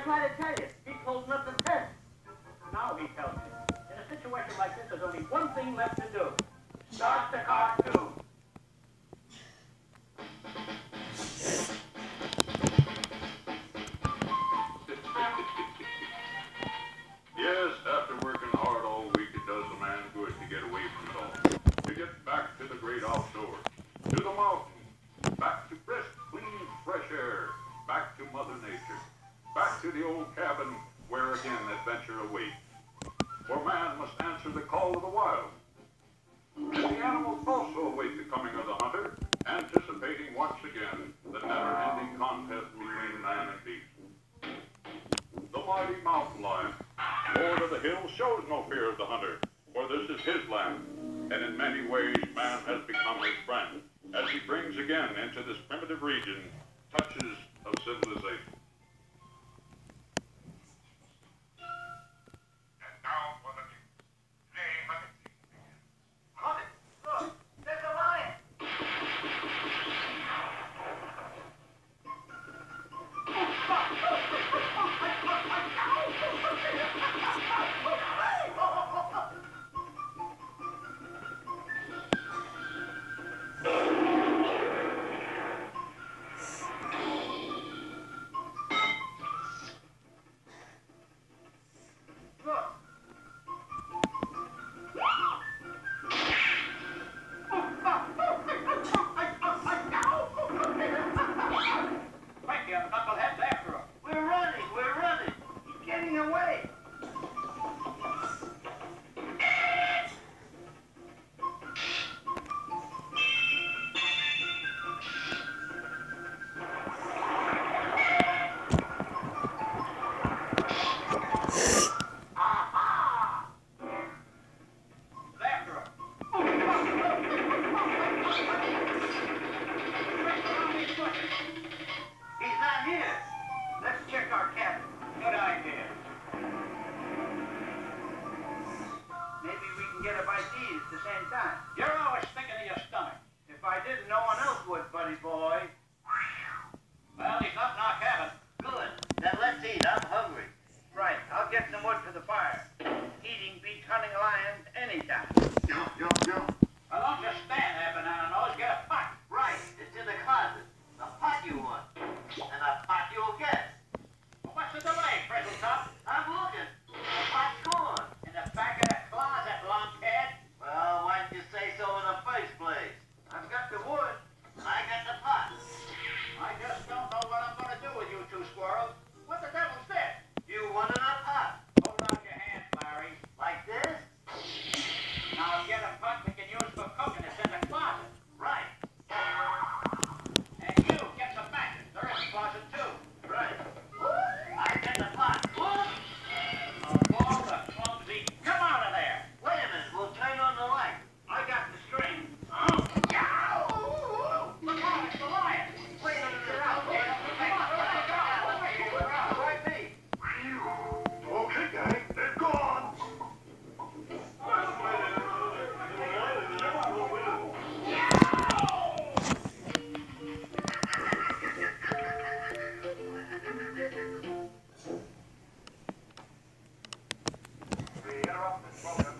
tried to tell you. He's holding up the test. Now he tells me. In a situation like this, there's only one thing left to do. Start the cartoon. Yes, after working hard all week, it does a man good to get away from it all. To get back to the great outdoors, to the mountains, back to crisp, clean, fresh air, back to Mother Nature, back to the old cabin where again adventure awaits. For man must answer the call of the wild. And the animals also await the coming of the hunter, anticipating once again the never-ending contest between man and beast. The mighty mountain lion, Lord of the hills, shows no fear of the hunter, for this is his land, and in many ways man has become his friend, as he brings again into this primitive region touches of civilization. And now for the news. Today, hunting season begins. Hunting? Look, there's a lion. You're always thinking of your stomach. If I didn't, no one else would, buddy boy. Well, he's not in our cabin. Good. Then let's eat. I'm hungry. Right, I'll get some wood for the fire. Eating beats hunting lions anytime. Yum, yum, yum. Well, don't just stand there, banana nose. Get a pot. Right. It's in the closet. The pot you want. And the pot you'll get. Well, what's the delay, Frizzle Top? I'm looking. The pot's gone. In the back of the closet, lunkhead. Well, why didn't you say so in the first place? I've got the wood. I got the pot. I just don't know what I'm going to do with you two squirrels. What the devil's this? You wanted a pot. Hold out your hands, Larry. Like this? Now get a pot we can use for cooking. It's in the closet. Right. And you get some matches. They're in the closet, too. Right. I got the pot. What? Of all the clumsy... Come out of there. Wait a minute. We'll turn on the light. I got the string. Look out, it's the lion. Wait a minute. Right me. Okay, gang, they're gone. We interrupt this program